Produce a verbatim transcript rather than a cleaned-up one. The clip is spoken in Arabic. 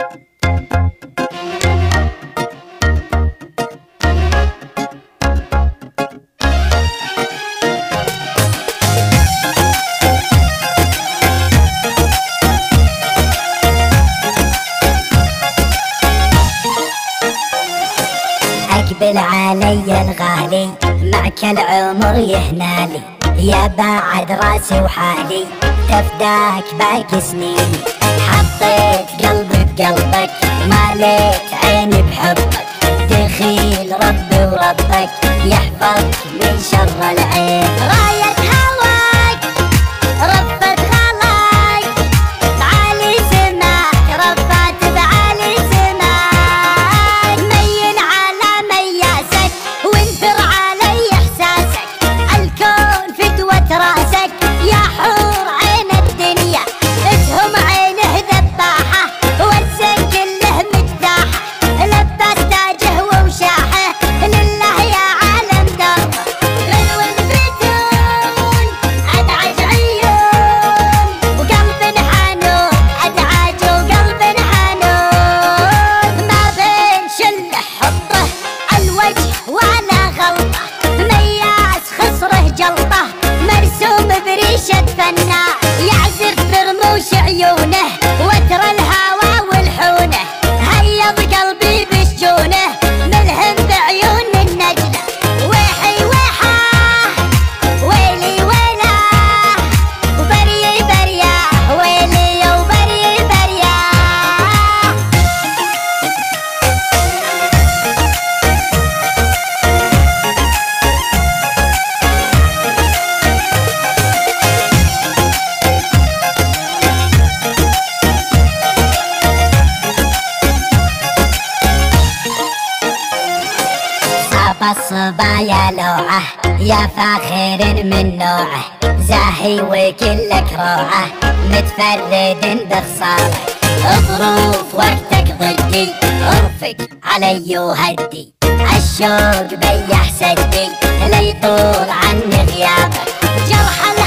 اقبل علي الغالي معك العمر يهنالي، يا بعد راسي وحالي تفداك باقي سنيني. حطيت قلبي بقلبك ماليت عيني بحبك، دخيل ربي وربك يحفظك من شر العين. راية هواك رفت غلاك بعالي سماك، رفت بعالي سماك، مين على مياسك وانثر علي احساسك، الكون فدوة راسك يا حور عين الدنيا، اسهم عينه ذباحه والزين كله مجداحه، لبس تاجه ووشاحه لله يا عالم دربه. غلو الفتون ادعج عيون وقلب حنون، ادعج وقلب حنون، ما بين شله حطه الوجه ولا غلطه، مياس خصره جلطه مرسوم بريشه فنان، يعزف برموش عيونه وتر الهوى والحونه، هيض قلبي بشجونه ملهم بعيون النجله. ويحي ويحاه ويلي ويلاه وبري برياه، ويلي وبري برياه. صاب الصبايا لوعه يا فاخر من نوعه، زاهي وكلك روعه متفرد بخصامه، ظروف وقتك ضدي ارفق علي وهدي، الشوق بيح سدي ليطول عني غيابك، جرح